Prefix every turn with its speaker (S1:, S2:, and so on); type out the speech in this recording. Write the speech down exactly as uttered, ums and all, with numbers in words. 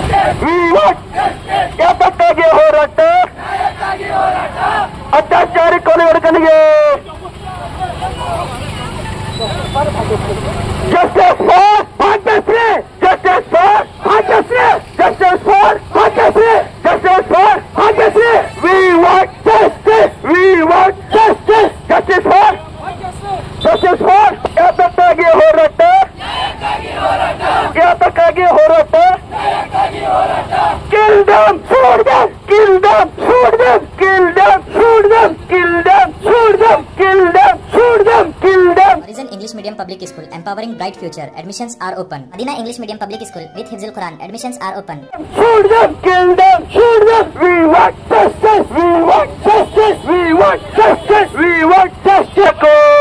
S1: ಯಾತಕ್ಕಾಗಿ ಹೋರಾಟ? ಅತ್ಯಾಚಾರಿ ಕೊಲೆಗಡಕನಿಗೆ justice for Bhagyashree, justice for Bhagyashree, justice for Bhagyashree, justice for Bhagyashree. We want justice, we want justice, justice for justice for. ಯಾತಕ್ಕಾಗಿ ಹೋರಾಟ? ಯಾತಕ್ಕಾಗಿ ಹೋರಾಟ? Kill them, shoot them, kill them, shoot them, kill them, shoot them, kill them, shoot them, kill them, shoot them, kill them.
S2: Horizon English Medium Public School, empowering bright future. Admissions are open. Madina English Medium Public School with Hifzul Quran. Admissions are open.
S1: Shoot them, kill them, shoot them. We want justice, we want justice, we want justice, we want justice.